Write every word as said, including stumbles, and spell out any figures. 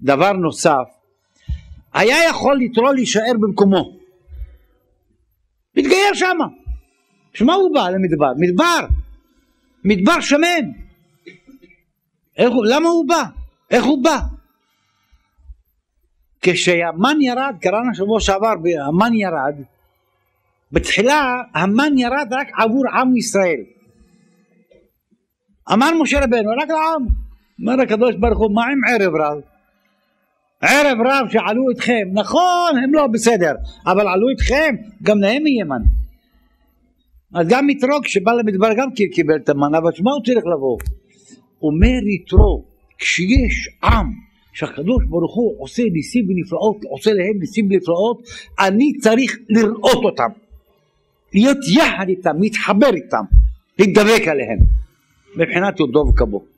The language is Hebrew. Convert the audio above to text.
דבר נוסף, היה יכול יתרו להישאר במקומו, מתגייר שמה. שמה הוא בא למדבר? מדבר, מדבר שמן. איך, למה הוא בא? איך הוא בא? כשהמן ירד, קראנו שבוע שעבר, המן ירד, בתחילה המן ירד רק עבור עם ישראל. אמר משה רבנו, רק לעם. אמר הקדוש ברוך הוא, מה עם ערב רב? ערב רב שעלו אתכם, נכון, הם לא בסדר, אבל עלו אתכם, גם להם יהיה מן. אז גם יתרו כשבא למדבר גם קיבל את המן, אבל שמה הוא צריך לבוא? אומר יתרו, כשיש עם שהקדוש ברוך הוא עושה ניסים ונפלאות, עושה להם ניסים ונפלאות, אני צריך לראות אותם, להיות יחד איתם, להתחבר איתם, להתדבק עליהם, מבחינת יודו וכבו.